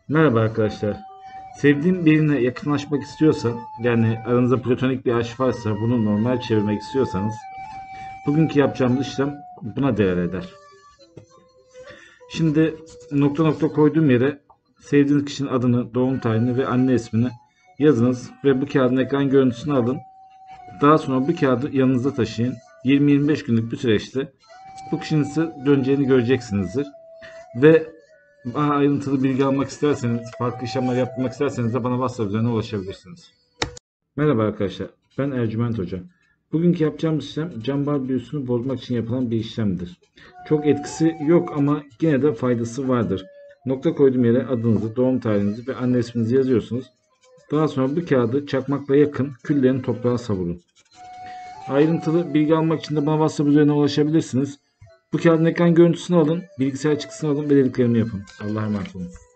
Merhaba arkadaşlar. Sevdiğin birine yakınlaşmak istiyorsan, yani aranızda platonik bir aşk varsa bunu normal çevirmek istiyorsanız, bugünkü yapacağımız işlem buna değer eder. Şimdi nokta nokta koyduğum yere sevdiğiniz kişinin adını, doğum tarihini ve anne ismini yazınız ve bu kağıdın ekran görüntüsünü alın. Daha sonra bu kağıdı yanınızda taşıyın. 20-25 günlük bir süreçte bu kişinin size döneceğini göreceksinizdir. Ve daha ayrıntılı bilgi almak isterseniz, farklı işlemler yapmak isterseniz de bana WhatsApp üzerinden ulaşabilirsiniz. Merhaba arkadaşlar, ben Ercüment Hoca. Bugünkü yapacağımız işlem cambaz büyüsünü bozmak için yapılan bir işlemdir. Çok etkisi yok ama yine de faydası vardır. Nokta koyduğum yere adınızı, doğum tarihinizi ve anne isminizi yazıyorsunuz. Daha sonra bu kağıdı çakmakla yakın, küllerini toprağa savurun. Ayrıntılı bilgi almak için de bana WhatsApp üzerinden ulaşabilirsiniz. Bu kağıdın ekran görüntüsünü alın, bilgisayar çıktısını alın ve dediklerimi yapın. Allah'a emanet olun.